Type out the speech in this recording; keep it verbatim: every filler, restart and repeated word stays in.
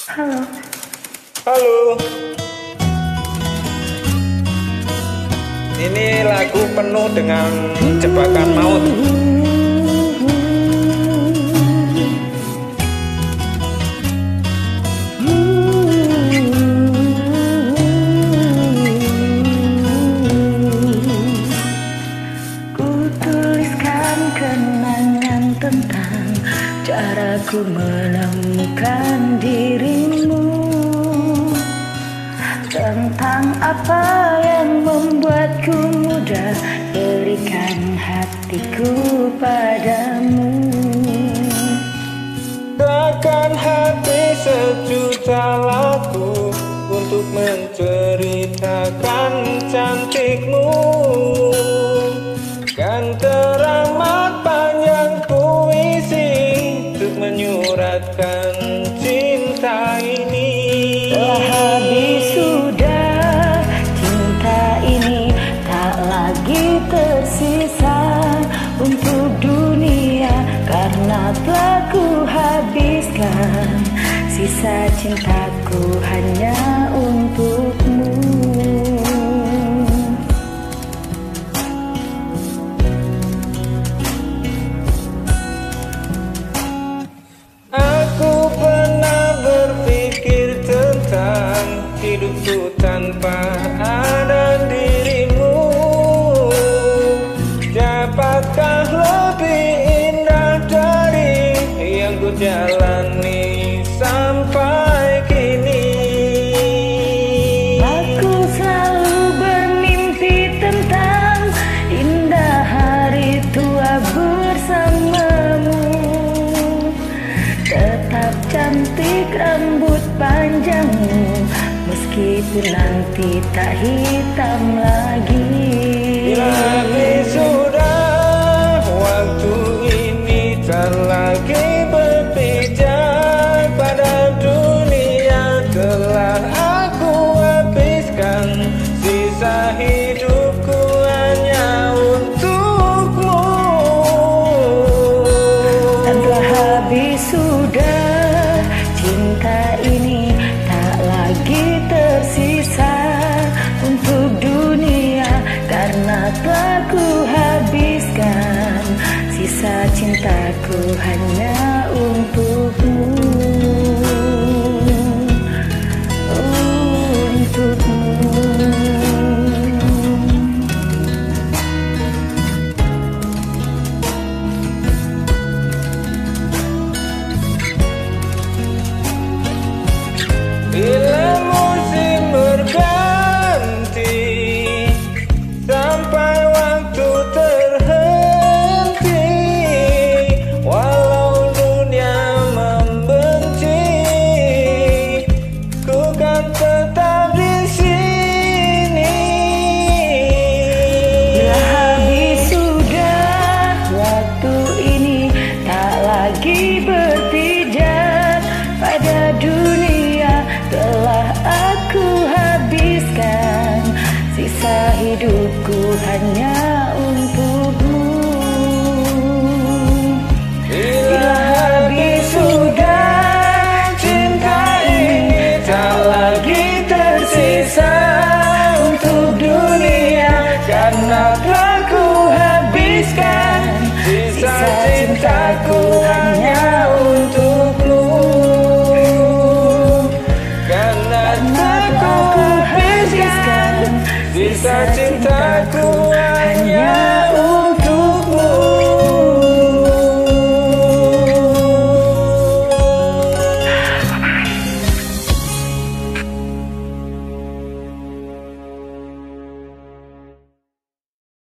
Halo. Halo. Ini lagu penuh dengan jebakan maut. Ku tuliskan kenangan tentang caraku menemukan dirimu, tentang apa yang membuatku mudah berikan hatiku padamu. Takkan hati sejuta lagu untuk menceritakan cantikmu, kan teramat panjang puisi untuk menyuratkan cinta ini. Telah habis sudah cinta ini, tak lagi tersisa untuk dunia, karena telah ku habiskan sisa cintaku hanya untukmu. Aku pernah berpikir tentang hidupku tanpa ada dirimu. Dapatkah lebih indah dari yang ku jalani sampai kini? Aku selalu bermimpi tentang indah hari tua bersamamu. Tetap cantik rambut panjangmu, meskipun nanti tak hitam lagi. Bila habis sudah waktu ini, tak lagi berpijak pada dunia, telah aku habiskan sisa hidupku hanya untukmu. Dan telah habis sudah cinta ini, tak lagi tersisa untuk dunia, karena telah ku habiskan sisa cintaku hanya untukmu. Untukmu. Bila musim berganti, sampai waktu terhenti, walau dunia membenci, ku kan tetap di sini. Bila habis sudah waktu ini, tak lagi berpijak pada dunia, telah aku habiskan sisa hidupku hanya untukmu. Bila habis sudah cinta ini, tak lagi tersisa untuk dunia, karena telah ku habiskan sisa cintaku hanya untukmu. Karena telah ku habiskan sisa cinta